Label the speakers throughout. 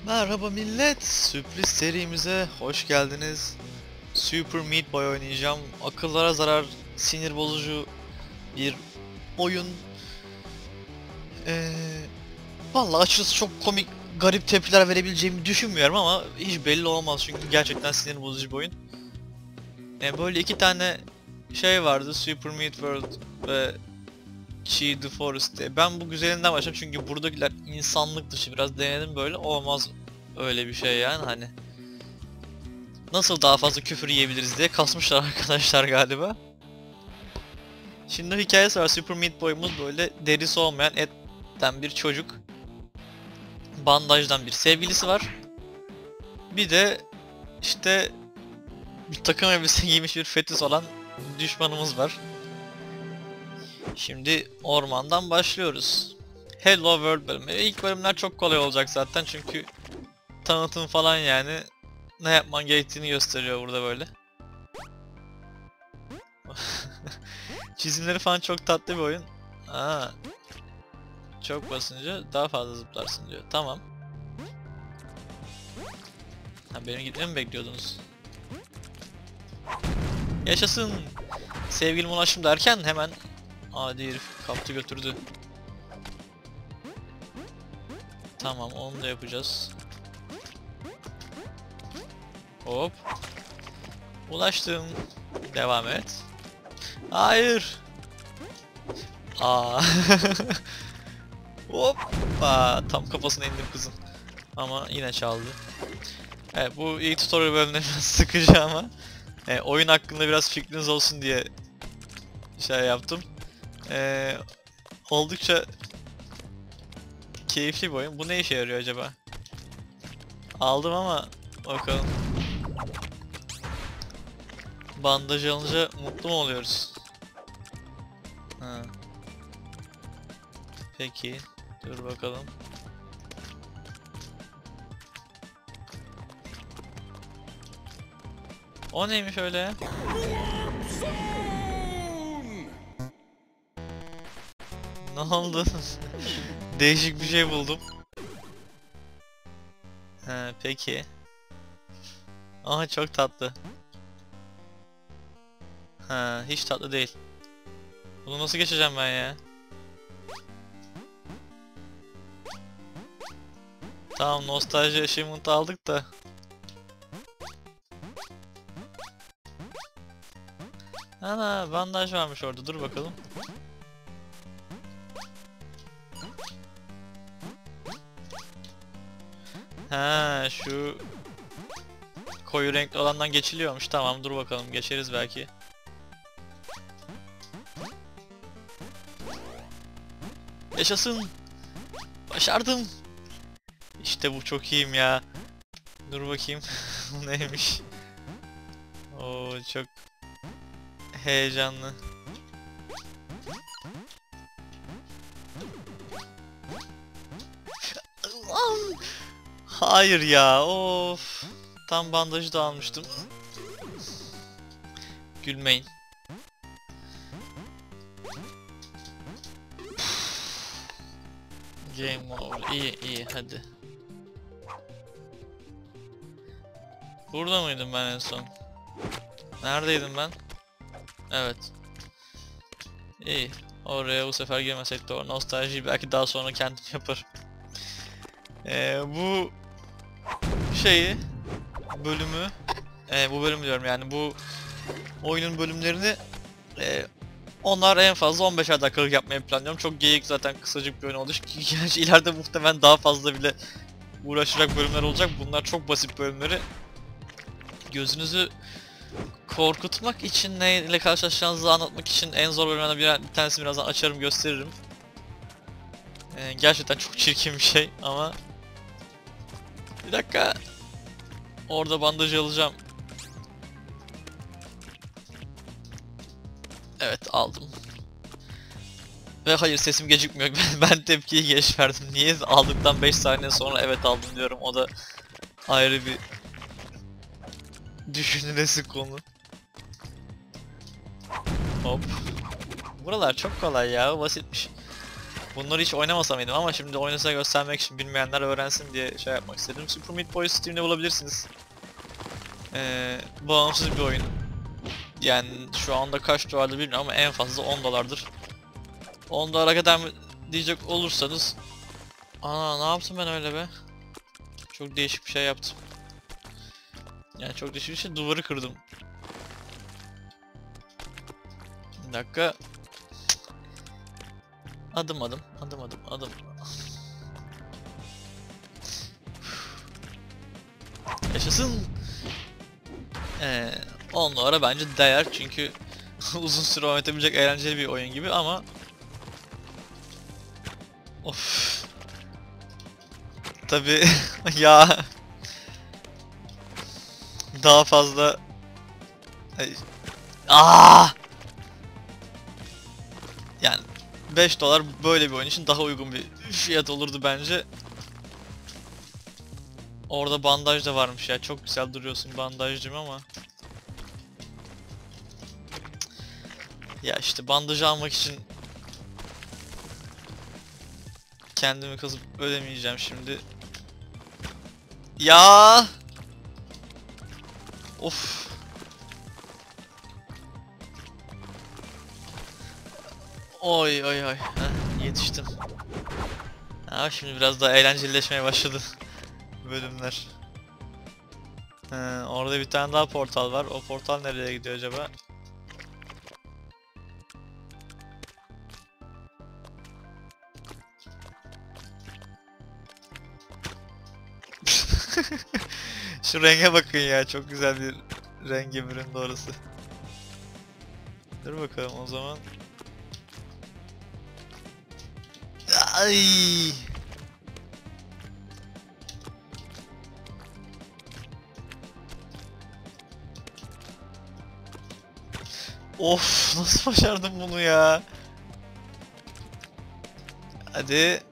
Speaker 1: Merhaba millet, sürpriz serimize hoş geldiniz. Super Meat Boy oynayacağım. Akıllara zarar, sinir bozucu bir oyun. Ee, Vallahi açıkçası çok komik, garip tepkiler verebileceğimi düşünmüyorum ama hiç belli olmaz çünkü gerçekten sinir bozucu bir oyun. Böyle iki tane şey vardı, Super Meat World ve Chi the Forest diye. Ben bu güzelinden başladım çünkü buradakiler insanlık dışı, biraz denedim böyle, olmaz öyle bir şey yani hani. Nasıl daha fazla küfür yiyebiliriz diye kasmışlar arkadaşlar galiba. Şimdi hikayesi var. Super Meat Boy'umuz böyle derisi olmayan etten bir çocuk. Bandajdan bir sevgilisi var. Bir de işte bir takım elbise giymiş bir fetis olan düşmanımız var. Şimdi ormandan başlıyoruz. Hello World bölümü. İlk bölümler çok kolay olacak zaten çünkü tanıtım falan yani ne yapman gerektiğini gösteriyor burada böyle. Çizimleri falan çok tatlı bir oyun. Aa, çok basınca daha fazla zıplarsın diyor. Tamam. Ha, benim gitmemi mi bekliyordunuz? Yaşasın. Sevgilim ulaşım derken hemen adi herif kaptı götürdü. Tamam, onu da yapacağız. Hop. Ulaştım. Devam et. Hayır. Aa. Hop. Aa, tam kafasına indim kızın. Ama yine çaldı. Evet, bu ilk tutorial bölümleri biraz sıkıcı ama oyun hakkında biraz fikriniz olsun diye şey yaptım. Oldukça keyifli bir oyun. Bu ne işe yarıyor acaba? Aldım ama bakalım. Bandaj alınca mutlu mu oluyoruz? Ha. Peki. Dur bakalım. O neymiş öyle? Ne oldu? Değişik bir şey buldum. Ha, peki. Aha, çok tatlı. Ha, hiç tatlı değil. Bunu nasıl geçeceğim ben ya? Tamam, nostalji achievement aldık da. Ana, bandaj varmış orada, dur bakalım. Ha, şu koyu renkli olandan geçiliyormuş. Tamam, dur bakalım, geçeriz belki. Yaşasın. Başardım. İşte bu, çok iyiyim ya. Dur bakayım. Bu neymiş? Oo, çok heyecanlı. Hayır ya, of. Tam bandajı da almıştım. Gülmeyin. Game over. İyi iyi, hadi. Burada mıydım ben en son? Neredeydim ben? Evet. İyi. Oraya bu sefer girmesek de, o nostaljiyi belki daha sonra kendim yaparım. Bu şeyi, bölümü, bu bölüm diyorum yani, bu oyunun bölümlerini onlar en fazla 15'er dakikalık yapmayı planlıyorum. Çok geyik, zaten kısacık bir oyun oldu. Gerçi ileride muhtemelen daha fazla bile uğraşacak bölümler olacak. Bunlar çok basit bölümleri. Gözünüzü korkutmak için, neyle karşılaşacağınızı anlatmak için en zor bölümlerden bir tanesini birazdan açarım, gösteririm. Gerçekten çok çirkin bir şey ama... Bir dakika. Orada bandajı alacağım. Evet, aldım. Ve hayır, sesim gecikmiyor. Ben tepkiyi geç verdim. Niye aldıktan 5 saniye sonra evet aldım diyorum. O da ayrı bir düşünülesi konu. Hop. Buralar çok kolay ya, basitmiş. Bunları hiç oynamasam mıydım ama şimdi oynasa göstermek için, bilmeyenler öğrensin diye şey yapmak istedim. Super Meat Boy Steam'de bulabilirsiniz. Bağımsız bir oyun. Yani şu anda kaç dolardır bilmiyorum ama en fazla 10 dolardır. 10 dolara kadar mı diyecek olursanız... Aa, ne yaptım ben öyle be? Çok değişik bir şey yaptım. Yani çok değişik bir şey, duvarı kırdım. Bir dakika. Adım adım, adım adım, adım. Yaşasın. 10 dolara bence değer çünkü uzun süre oynatabilecek eğlenceli bir oyun gibi ama... Of. Tabi ya daha fazla... Aa! Yani 5 dolar böyle bir oyun için daha uygun bir fiyat olurdu bence. Orada bandaj da varmış ya. Çok güzel duruyorsun bandajcım ama. Ya işte bandajı almak için kendimi kazıp ödemeyeceğim şimdi. Ya! Of. Oy oy oy. Heh, yetiştim. Ha, şimdi biraz daha eğlencelileşmeye başladı bölümler. Orada bir tane daha portal var. O portal nereye gidiyor acaba? Şu renge bakın ya, çok güzel bir rengi büründü orası. Dur bakalım o zaman. Ay. Of, nasıl başardım bunu ya? Hadi.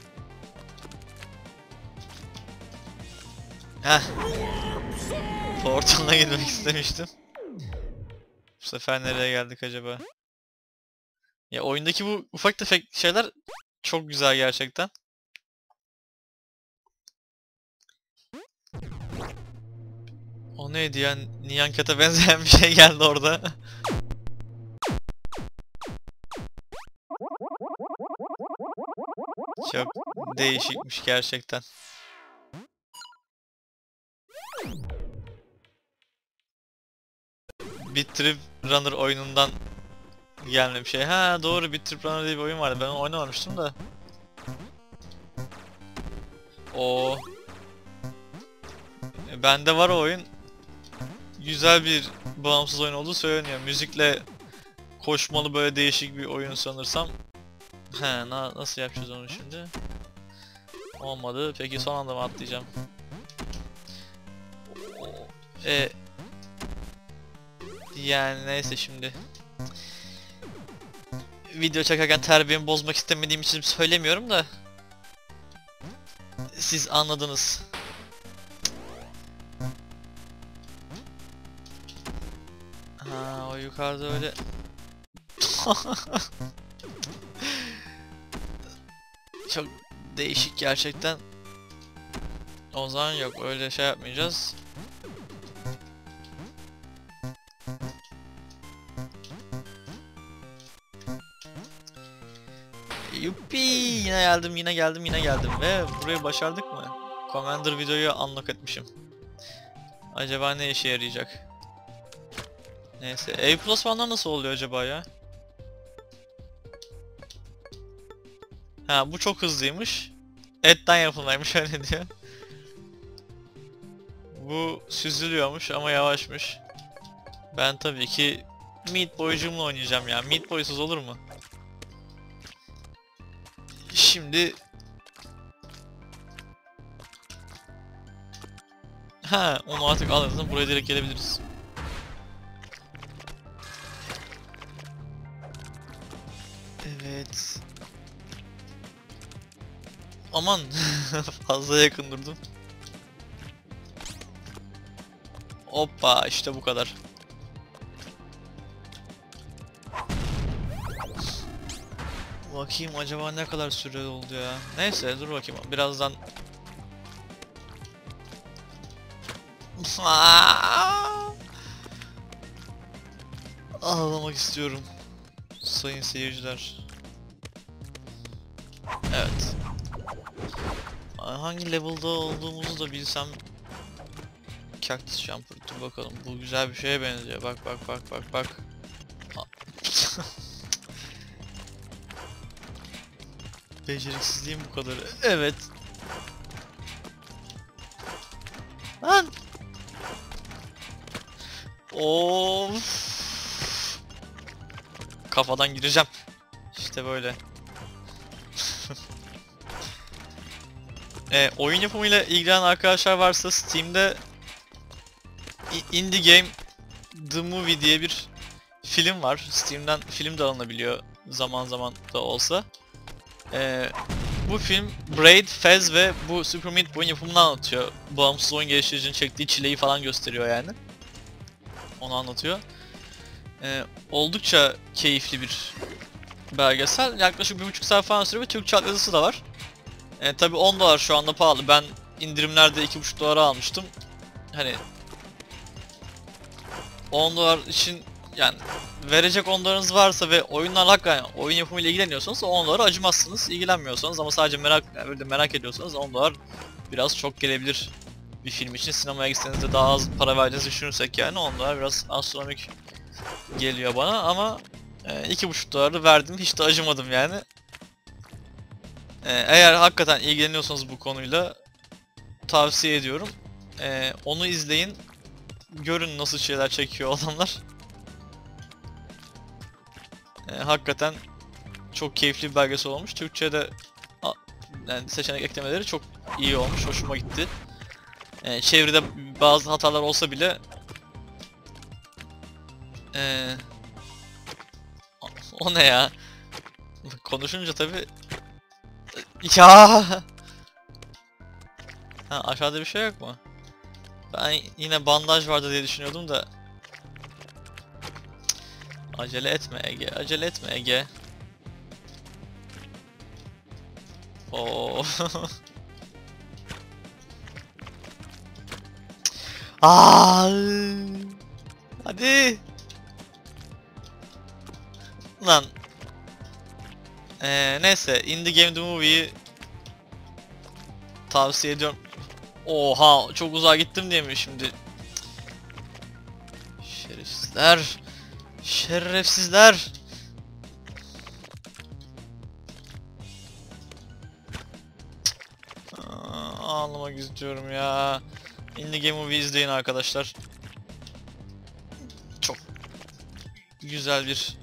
Speaker 1: Heh. Portal'a gitmek istemiştim. Bu sefer nereye geldik acaba? Ya oyundaki bu ufak tefek şeyler çok güzel gerçekten. O neydi ya? Nyan Cat'a benzeyen bir şey geldi orada. Çok değişikmiş gerçekten. Beat Trip Runner oyunundan gelme bir şey. Ha doğru, Beat Trip Runner diye bir oyun vardı. Ben onu oynamamıştım da. O bende var o oyun. Güzel bir bağımsız oyun olduğu söyleniyor. Müzikle koşmalı böyle değişik bir oyun sanırsam. He, nasıl yapacağız onu şimdi? Olmadı. Peki son anda mı atlayacağım? E Yani neyse şimdi. Video çekerken terbiyemi bozmak istemediğim için söylemiyorum da. Siz anladınız. Ha, o yukarıda öyle. Çok değişik gerçekten. O zaman yok, öyle şey yapmayacağız. Yuppi, yine geldim, yine geldim, yine geldim ve burayı başardık mı? Commander videoyu unlock etmişim. Acaba ne işe yarayacak? Neyse, A+ falanlar nasıl oluyor acaba ya? Ha, bu çok hızlıymış. Etten yapılmaymış, öyle diyor. Bu süzülüyormuş ama yavaşmış. Ben tabii ki Meat Boy'cumla oynayacağım ya. Meat Boy'suz olur mu? Şimdi... Ha, onu artık alırız. Buraya direkt gelebiliriz. Evet. Aman, fazla yakın durdum. Hoppa, işte bu kadar. Bakayım acaba ne kadar süre oldu ya. Neyse dur bakayım birazdan. Ağlamak istiyorum. Sayın seyirciler. Evet. Hangi level'da olduğumuzu da bilsem. Cactus Jumper, dur bakalım. Bu güzel bir şeye benziyor. Bak bak bak bak bak. Beceriksizliğim bu kadar. Evet. Lan. Of. Kafadan gireceğim. İşte böyle. Oyun yapımıyla ilgilenen arkadaşlar varsa Steam'de Indie Game The Movie diye bir film var. Steam'den film de alınabiliyor zaman zaman da olsa. Bu film Braid, Fez ve bu Super Meat Boy'un yapımını anlatıyor. Bağımsız oyun geliştiricinin çektiği çileyi falan gösteriyor yani. Onu anlatıyor. Oldukça keyifli bir belgesel. Yaklaşık 1,5 saat falan sürüyor ve Türkçe altyazısı da var. Tabi 10 dolar şu anda pahalı. Ben indirimlerde 2,5 dolara almıştım. Hani 10 dolar için yani verecek 10 dolarınız varsa ve oyunlarla hakikaten oyun yapımıyla ilgileniyorsanız 10 dolara acımazsınız. İlgilenmiyorsanız ama sadece merak ediyorsanız 10 dolar biraz çok gelebilir bir film için. Sinemaya gitseniz de daha az para verdiğinizi düşünürsek yani 10 dolar biraz astronomik geliyor bana ama 2,5 doları verdim, hiç de acımadım yani. Eğer hakikaten ilgileniyorsanız bu konuyla tavsiye ediyorum. Onu izleyin. Görün nasıl şeyler çekiyor adamlar. Hakikaten çok keyifli bir belgesel olmuş. Türkçe'de yani seçenek eklemeleri çok iyi olmuş. Hoşuma gitti. Çeviride bazı hatalar olsa bile o ne ya? Konuşunca tabi ya. Ha, aşağıda bir şey yok mu? Ben yine bandaj vardı diye düşünüyordum da. Acele etme Ege, acele etme Ege. Oo. Aa! Hadi. Lan. Neyse, Indie Game The Movie'yi tavsiye ediyorum. Oha, çok uzağa gittim diye mi şimdi? Şerefsizler. Şerefsizler. Ağlamak istiyorum ya. Indie Game Movie izleyin arkadaşlar. Çok güzel bir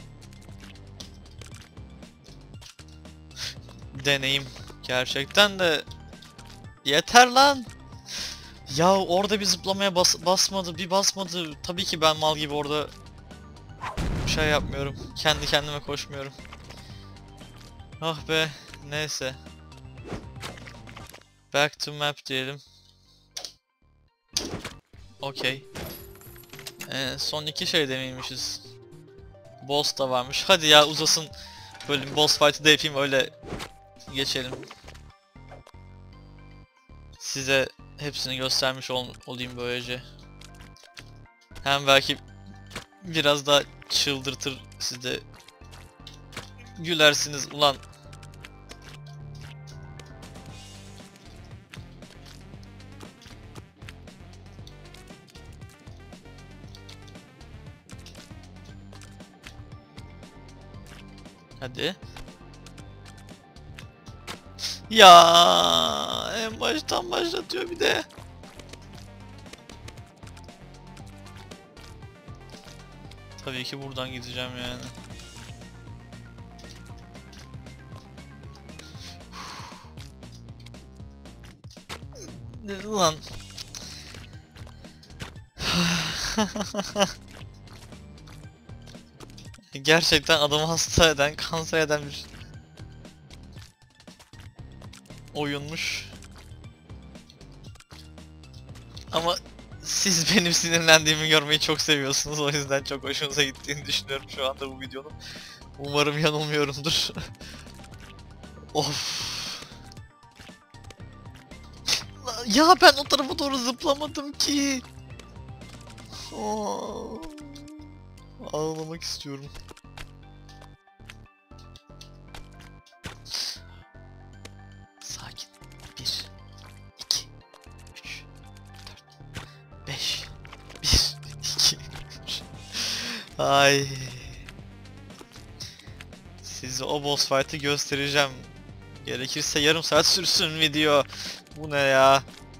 Speaker 1: deneyim. Gerçekten de yeter lan. Ya orada bir zıplamaya basmadı, bir basmadı. Tabii ki ben mal gibi orada şey yapmıyorum. Kendi kendime koşmuyorum. Ah be, neyse. Back to map diyelim. Okey. Son iki şey demeymişiz. Boss da varmış. Hadi ya uzasın. Böyle bir boss fight'ı da yapayım öyle geçelim. Size hepsini göstermiş olayım böylece. Hem belki biraz daha çıldırtır, siz de gülersiniz ulan. Hadi. Ya en baştan başlatıyor bir de. Tabii ki buradan gideceğim yani. Lan. Gerçekten adamı hasta eden, kanser eden bir oyunmuş. Ama siz benim sinirlendiğimi görmeyi çok seviyorsunuz. O yüzden çok hoşunuza gittiğini düşünüyorum şu anda bu videonun. Umarım yanılmıyorumdur. Of. Ya ben o tarafa doğru zıplamadım ki. Aa, ağlamak istiyorum. Sakin. 1, 2, 3, 4, 5. 1, 2, 3. Ay. Size o boss fight'ı göstereceğim. Gerekirse yarım saat sürsün video. Bu ne ya?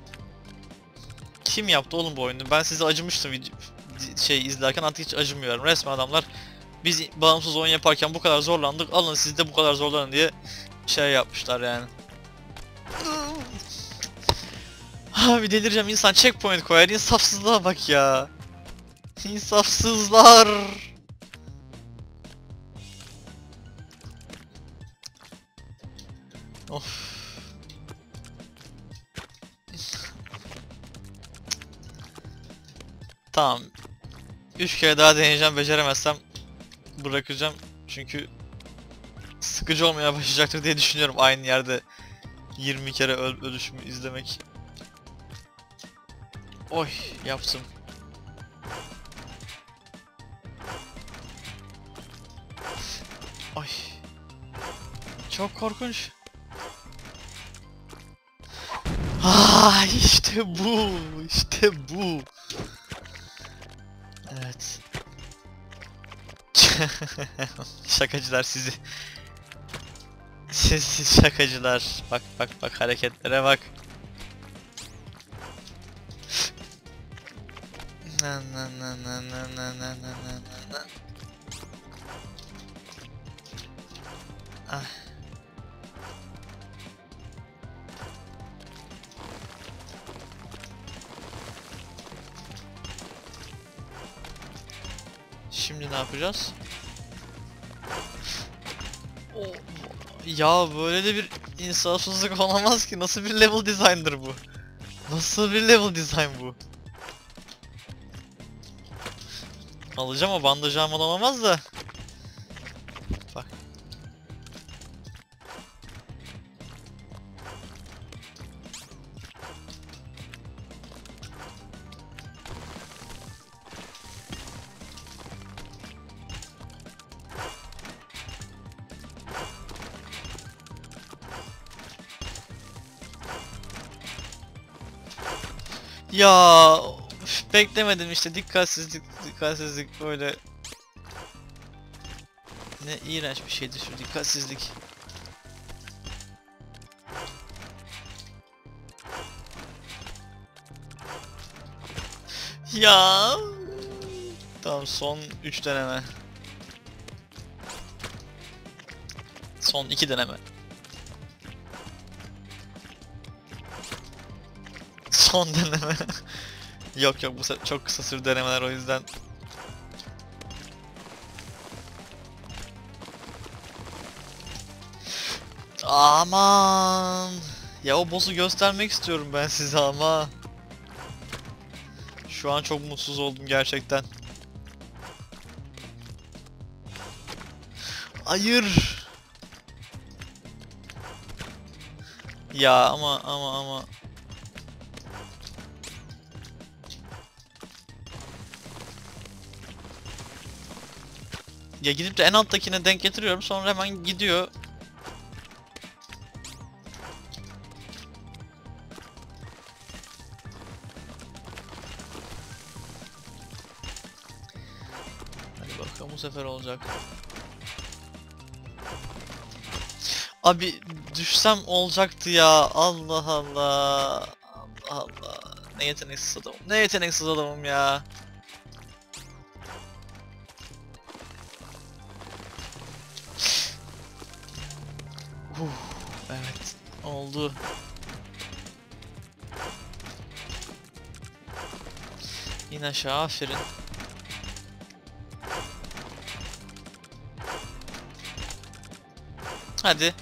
Speaker 1: Kim yaptı oğlum bu oyunu? Ben size acımıştım izlerken, artık hiç acımıyorum. Resmen adamlar biz bağımsız oyun yaparken bu kadar zorlandık, alın siz de bu kadar zorlanın diye şey yapmışlar yani. Abi delireceğim, insan checkpoint koyar, insafsızlığa bak ya. İnsafsızlar. Of. Tamam. 3 kere daha deneyeceğim, beceremezsem bırakacağım. Çünkü sıkıcı olmaya başlayacaktır diye düşünüyorum aynı yerde 20 kere ölüşümü izlemek. Oy, yaptım. Ay. Çok korkunç. İşte bu. İşte bu. Evet. Şakacılar sizi. Siz şakacılar. Bak bak bak, hareketlere bak. Na na na na na na na na na. Ah. Şimdi ne yapacağız? Oh. Ya böyle de bir insafsızlık olamaz ki. Nasıl bir level design'dır bu? Nasıl bir level design bu? Alacağım o bandajı almadan olmaz da. Bak. Ya beklemedim işte, dikkatsizlik böyle. Ne iğrenç bir şeydi şu dikkatsizlik. Ya tamam, son 3 deneme. Son 2 deneme. Son deneme. Yok yok, bu çok kısa sürdü denemeler, o yüzden. Aman. Ya o boss'u göstermek istiyorum ben size ama. Şu an çok mutsuz oldum gerçekten. Hayır. Ya ama. Ya gidip de en alttakine denk getiriyorum, sonra hemen gidiyor. Hadi bakalım, bu sefer olacak. Abi düşsem olacaktı ya. Allah Allah. Allah Allah. Ne yeteneksiz adamım. Ne yeteneksiz adamım ya. Evet. Oldu. İn aşağı, aferin. Hadi.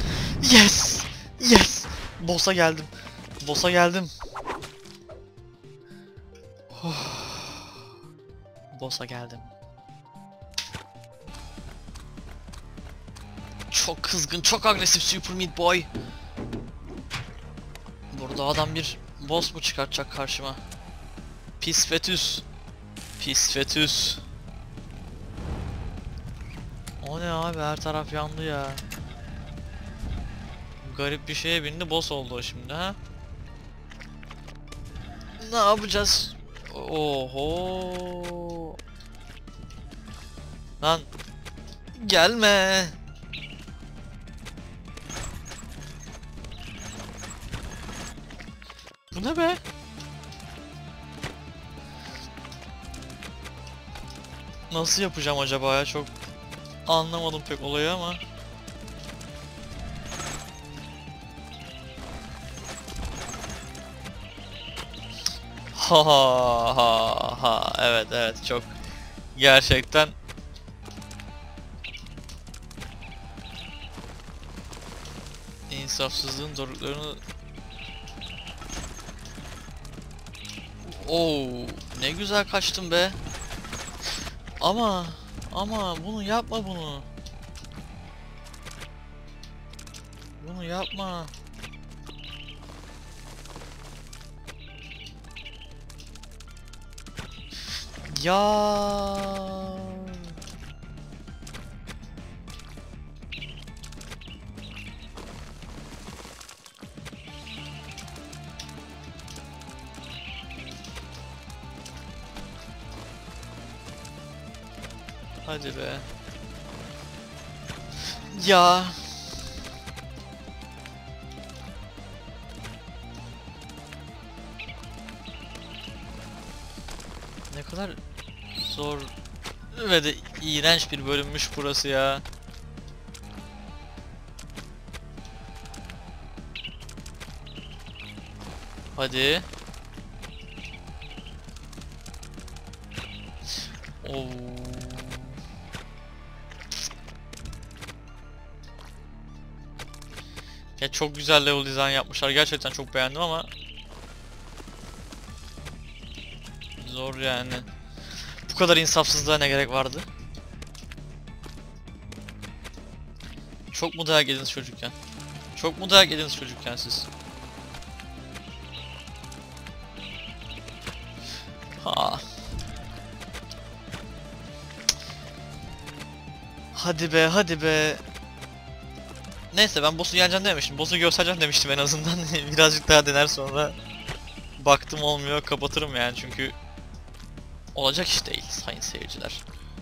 Speaker 1: Yes! Yes! Boss'a geldim. Boss'a geldim. boss'a geldim. Çok kızgın, çok agresif Super Meat Boy. Burada adam bir boss mu çıkartacak karşıma? Pis fetüs. Pis fetüs. O ne abi, her taraf yandı ya. Garip bir şeye bindi, boss oldu o şimdi ha. Ne yapacağız? Oho. Lan gelme. Bu ne be? Nasıl yapacağım acaba ya, çok anlamadım pek olayı ama. Ha ha ha ha, evet evet, çok gerçekten insafsızlığın doruklarını. Oo, ne güzel kaçtım be. Ama bunu yapma bunu. Bunu yapma. Ya. Hadi be. Ya. Ne kadar zor ve de iğrenç bir bölünmüş burası ya. Hadi. Oo. Ya çok güzel level design yapmışlar. Gerçekten çok beğendim ama zor yani. Bu kadar insafsızlığa ne gerek vardı? Çok mu dayak yediniz çocukken? Çok mu dayak yediniz çocukken siz? Ha. Hadi be, hadi be. Neyse, ben boss'u yeneceğim dememiştim. Boss'u göstereceğim demiştim en azından. Birazcık daha dener sonra. Baktım olmuyor, kapatırım yani, çünkü olacak iş değil sayın seyirciler.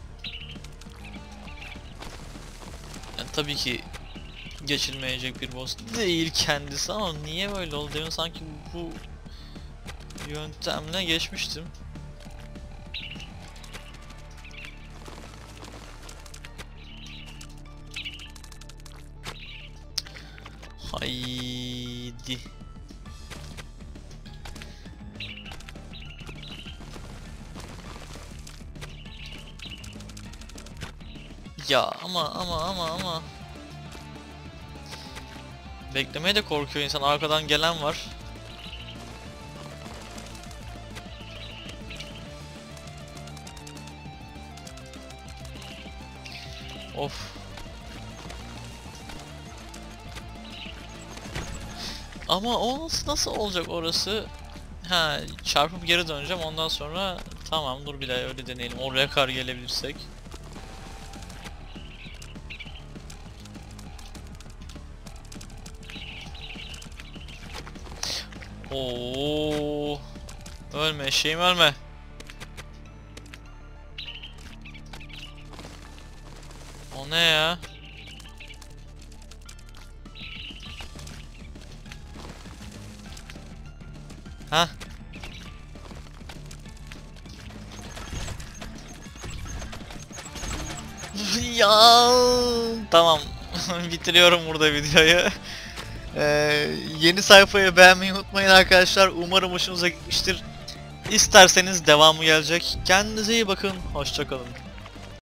Speaker 1: Yani tabii ki geçilmeyecek bir boss değil kendisi ama niye böyle oldu? Demin sanki bu yöntemle geçmiştim. Haydi. Ya ama. Beklemeye de korkuyor insan. Arkadan gelen var. Of. Ama o nasıl olacak orası? Ha, çarpıp geri döneceğim, ondan sonra tamam, dur bir daha öyle deneyelim. Oraya kadar gelebilirsek. Oo. Ölme şeyim, ölme. O ne ya? Ha? Ya tamam. Bitiriyorum burada videoyu. Yeni sayfayı beğenmeyi unutmayın arkadaşlar. Umarım hoşunuza gitmiştir. İsterseniz devamı gelecek. Kendinize iyi bakın. Hoşça kalın.